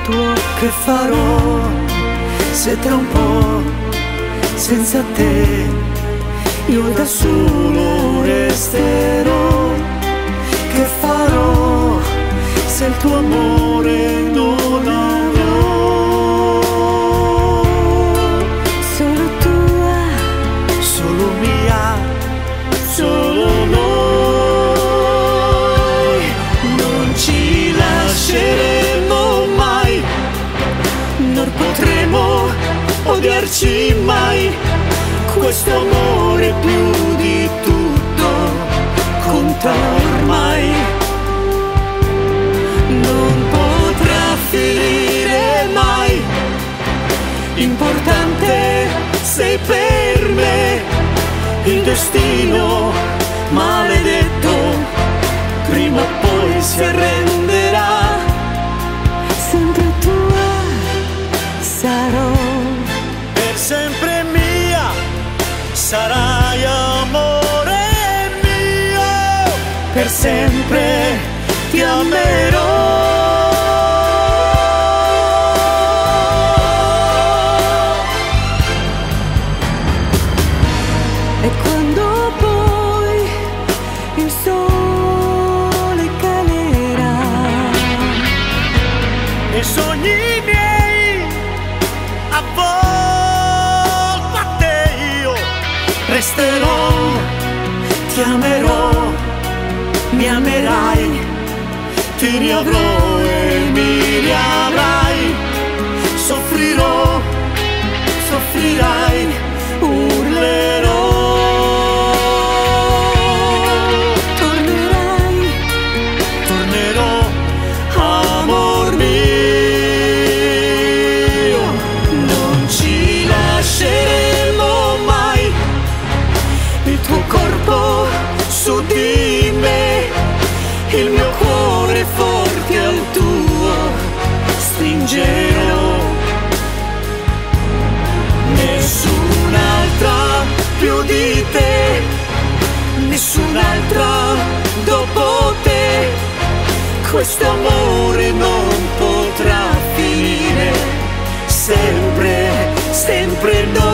tuo. Che farò se tra un po' senza te io da solo resterò? Che farò se il tuo amore non avrò? Solo tua, solo mia, solo noi. Non ci lasceremo mai, non potremo odiarci mai. Questo amore più di tutto conta ormai. Non potrà finire mai. Importante sei per me. Il destino maledetto prima o poi si arrenderà. sempre tua sarò. Per sempre mia sarai, amore mio. Per sempre ti amerò. E quando poi il sole calerà I sogni miei avvolto a te io resterò. Ti amerò, mi amerai, ti riavrò e mi riavrai. Soffrirò, soffrirai, urlerò. tornerai. Tornerò, amor mio. Non ci lasceremo mai. Il tuo corpo su di me, il mio cuore forte al tuo stringerò. Nessun'altra più di te, nessun'altra dopo te. Questo amore non potrà finire. Sempre, sempre noi.